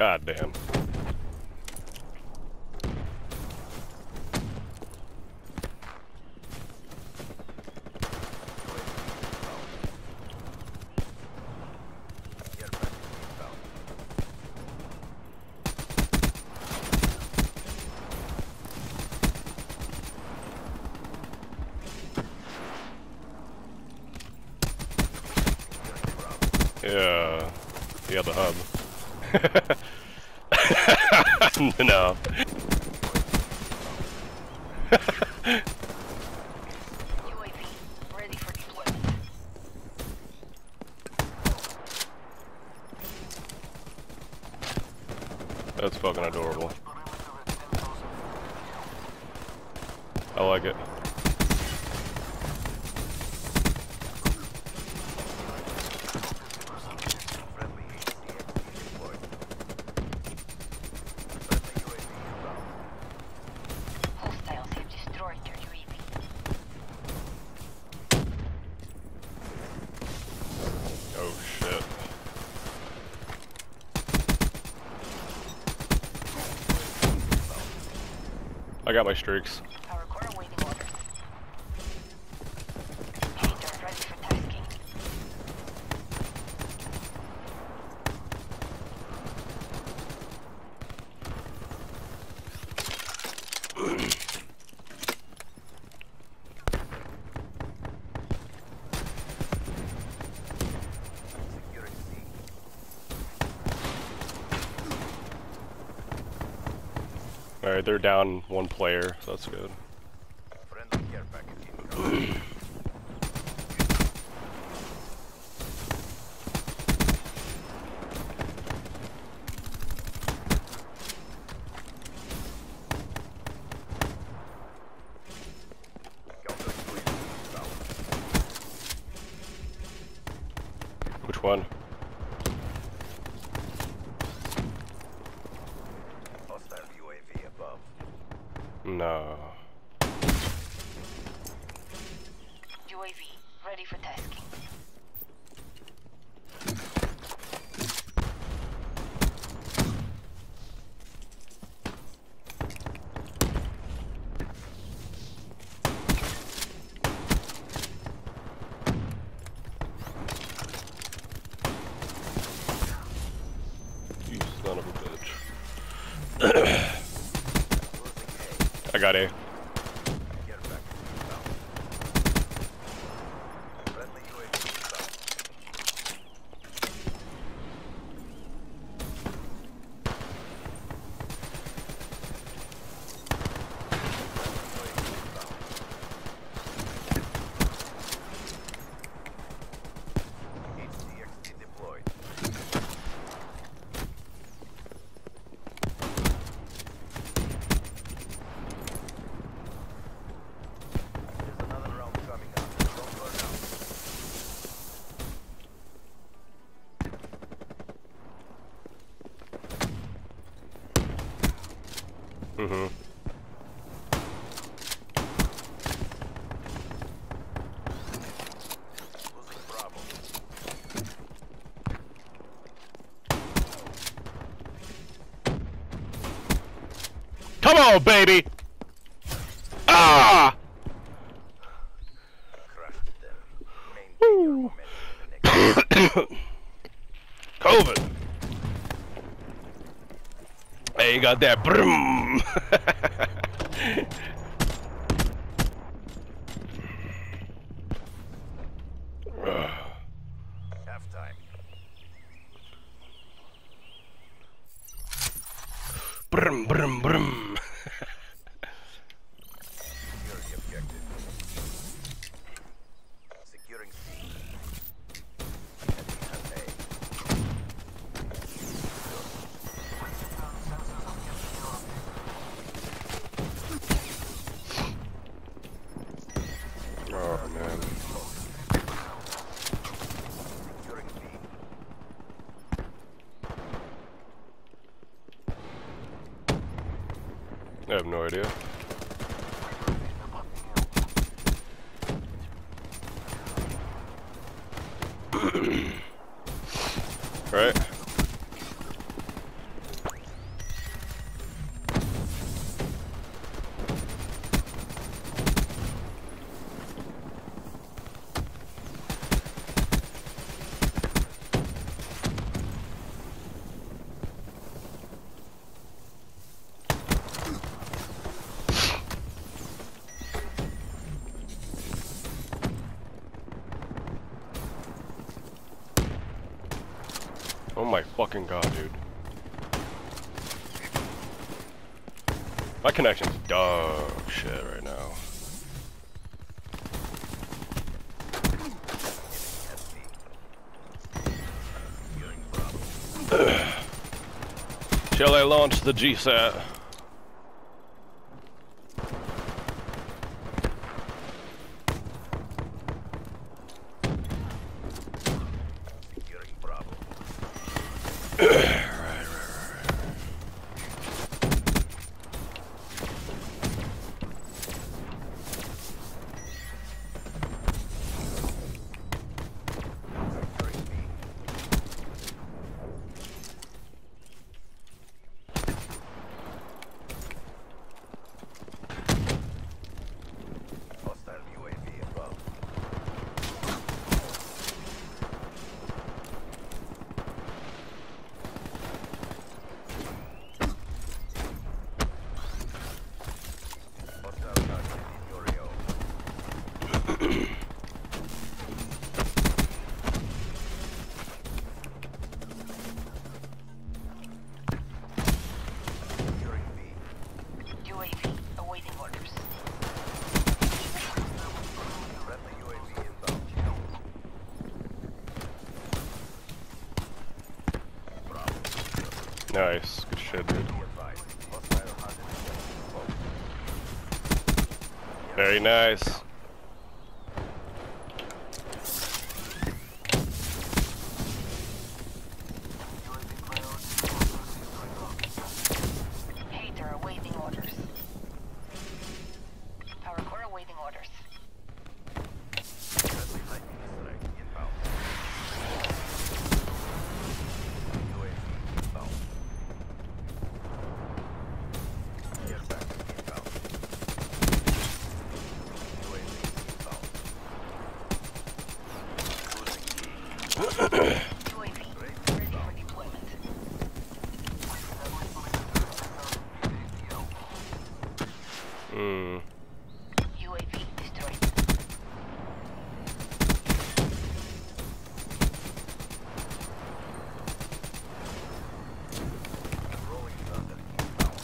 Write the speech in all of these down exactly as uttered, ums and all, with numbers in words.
God damn. Yeah, yeah, the hub. No. U A V ready for deployment. That's fucking adorable. I like it. Hostiles have destroyed your U A V. Oh shit. I got my streaks. Our core awaiting orders. Hater ready for tasking. Alright, they're down one player, so that's good. Friendly care package incoming. Counter U A V inbound. Which one? Hostile U A V above. No. U A V ready for tasking. You son of a bitch. I got A. Care package inbound. Friendly U A V inbound. H D X D deployed. There's another round coming up. Don't burn out. Mm-hmm. Losing Bravo. Come on, baby! Ah! Crushed them. Maintain your momentum in the next. COVID. Hey, you got that brum. Halftime. Brum brum brum. Secure the objective. Securing C. Enemy has A. Oh man. Securing B. I have no idea. Right? Oh my fucking god, dude. My connection's dog shit right now. Shall I launch the G SAT? Securing Bravo. Hostile U A V above. Hostile target in your area. Securing B. U A V awaiting orders. Friendly U A V inbound. Bravo. Nice, good shit, dude. Be advised. Hostile hunted. Very nice. Hater awaiting orders. Power core awaiting orders. Friendly lightning strike inbound. U A V inbound. Air packet inbound. U A V inbound. Losing B. U A V ready for deployment. Hmm. U A V destroyed. Rolling thunder inbound.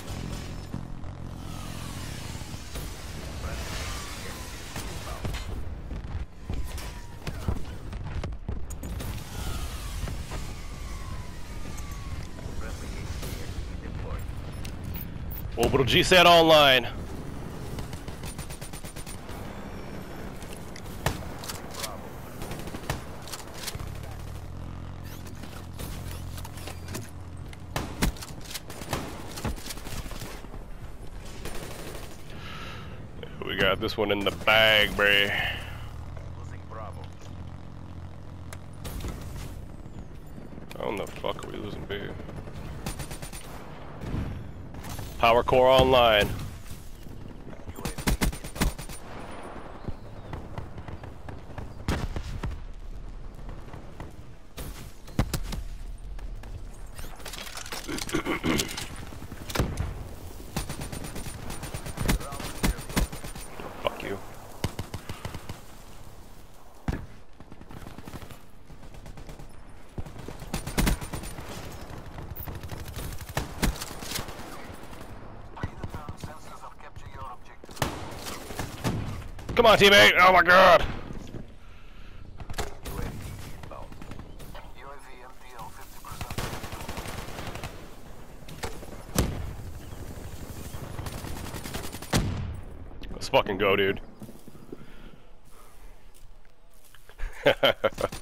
Friendly inbound. Friendly H C X deployed. Orbital G SAT online. Bravo. We got this one in the bag, bruh. Losing Bravo. How in the fuck are we losing B? Power core online. U A V inbound. Ground clear global. Fuck you. Sensors have captured your objective. Come on, teammate! Oh my god! U A V inbound. U A V M P L fifty percent. Let's fucking go, dude.